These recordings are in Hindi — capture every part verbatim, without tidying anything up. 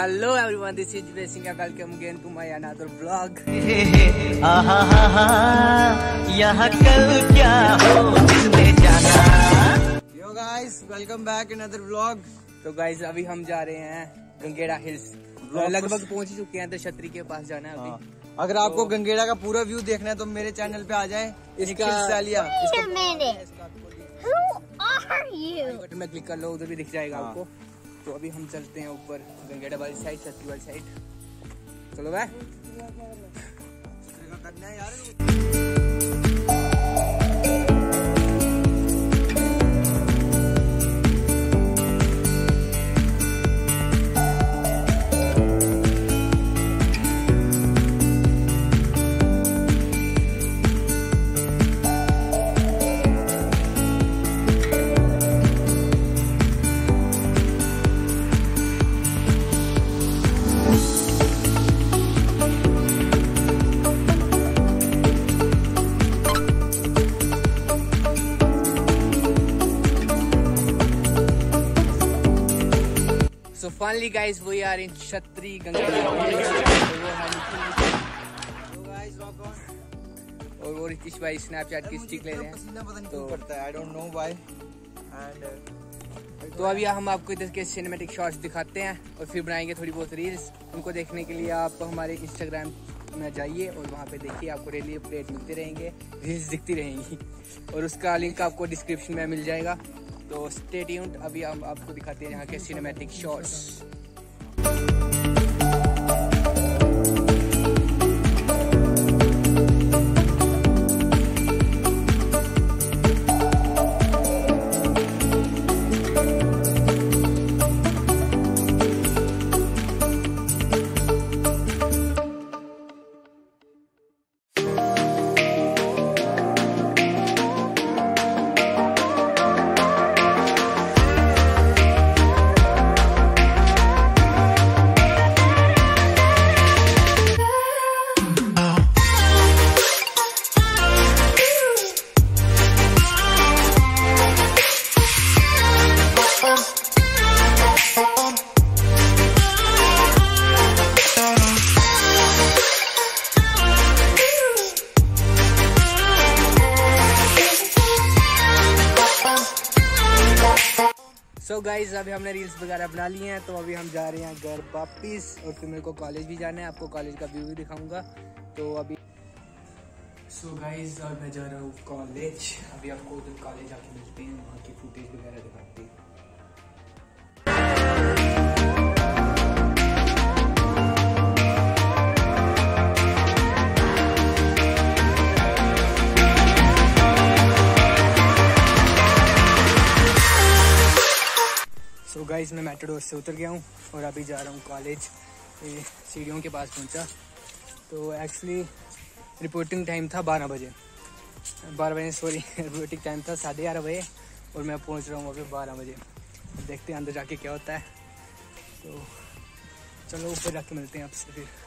Hello everyone, this is Jeevash Singh. Welcome again to my another vlog. यहाँ कल क्या हो किसने जाना। Yo guys, welcome back another vlog. तो guys अभी हम जा रहे हैं गंगेरा हिल्स। लगभग पहुंच ही चुके हैं, तो छतरी के पास जाना है अभी। अगर आपको तो... गंगेरा का पूरा व्यू देखना है तो मेरे चैनल पे आ जाए। इसका बटन में क्लिक कर लो, उधर भी दिख जाएगा आपको। तो अभी हम चलते हैं ऊपर गंगेरा वाली साइड, छतरी वाली साइड। चलो भाई करना है यार। So finally guys, we are in छतरी गंगेरा। और वो रितिश भाई स्नैपचैट की स्टिक ले रहे हैं, तो करता है, I don't know why। And तो अभी हम आपको इधर के सिनेमैटिक शॉट्स दिखाते हैं और फिर बनाएंगे थोड़ी बहुत रील्स। उनको देखने के लिए आप हमारे इंस्टाग्राम में जाइए और वहाँ पे देखिए, आपको डेली अपडेट मिलते रहेंगे, रील्स दिखती रहेंगी और उसका लिंक आपको डिस्क्रिप्शन में मिल जाएगा। तो स्टे ट्यून्ड, अभी हम आपको दिखाते हैं यहाँ के सिनेमैटिक शॉट्स। सो गाइज अभी हमने रील्स वगैरह बना लिए हैं, तो अभी हम जा रहे हैं घर वापिस और फिर मेरे को कॉलेज भी जाना है। आपको कॉलेज का व्यू भी दिखाऊंगा। तो अभी सो गाइज अब मैं जा रहा हूँ कॉलेज। अभी आपको उधर कॉलेज आके मिलते हैं, वहाँ की फुटेज वगैरह दिखाते हैं। तो गाइस मैं मेट्रो से उतर गया हूँ और अभी जा रहा हूँ कॉलेज। सीढ़ियों के पास पहुँचा, तो एक्चुअली रिपोर्टिंग टाइम था बारह बजे बारह बजे सॉरी रिपोर्टिंग टाइम था साढ़े ग्यारह बजे और मैं पहुँच रहा हूँ अभी बारह बजे। देखते हैं अंदर जाके क्या होता है। तो चलो ऊपर जाके मिलते हैं आपसे फिर।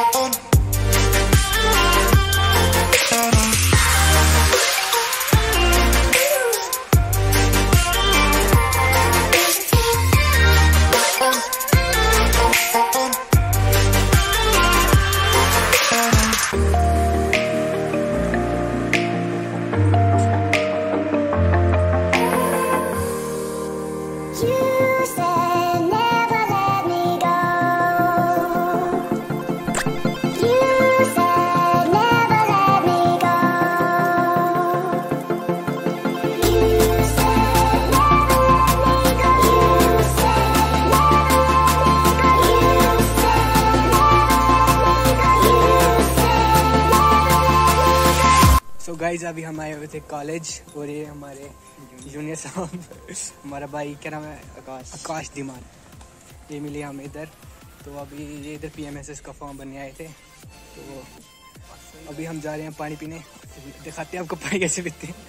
तो गाइज अभी हम आए हुए थे कॉलेज और ये हमारे जूनियर साहब, हमारा भाई क्या नाम है, आकाश आकाश धीमान, ये मिले हमें इधर। तो अभी ये इधर पीएमएसएस का फॉर्म बनने आए थे। तो अभी हम जा रहे हैं पानी पीने, दिखाते हैं आपको पानी कैसे पीते हैं।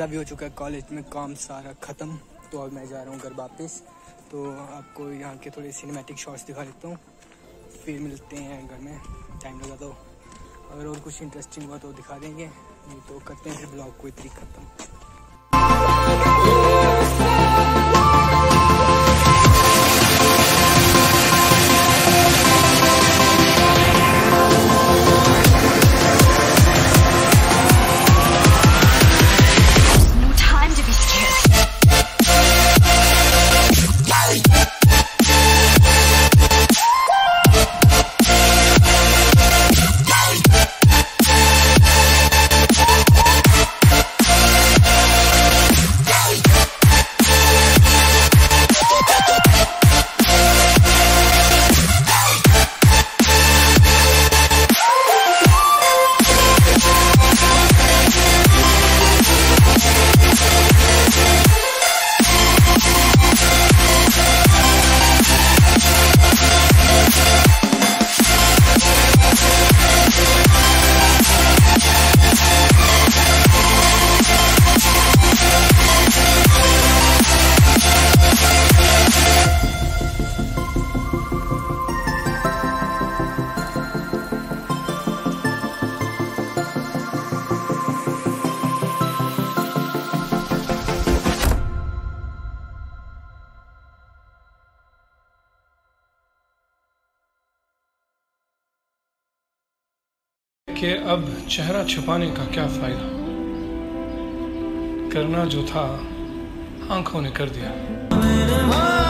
मज़ा भी हो चुका है, कॉलेज में काम सारा ख़त्म। तो अब मैं जा रहा हूँ घर वापस। तो आपको यहाँ के थोड़े सिनेमैटिक शॉट्स दिखा देता हूँ, फिर मिलते हैं घर में। टाइम लगा तो अगर और कुछ इंटरेस्टिंग हुआ तो दिखा देंगे, नहीं तो करते हैं फिर ब्लॉग को इतनी ख़त्म। कि अब चेहरा छुपाने का क्या फायदा, करना जो था आंखों ने कर दिया।